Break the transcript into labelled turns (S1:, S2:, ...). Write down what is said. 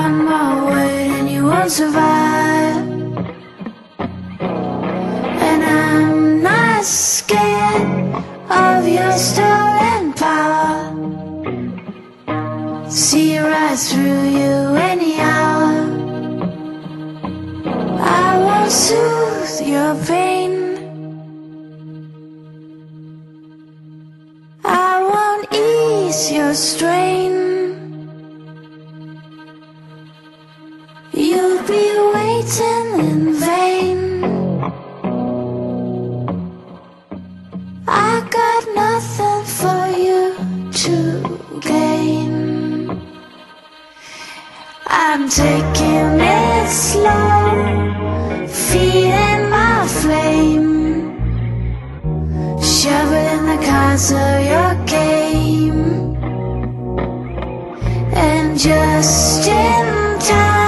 S1: I'm all weight and you won't survive. And I'm not scared of your stolen power. See right through you anyhow. I won't soothe your pain. I won't ease your strain. You'll be waiting in vain. I got nothing for you to gain. I'm taking it slow, feeding my flame, shoveling the cards of your game. And just in time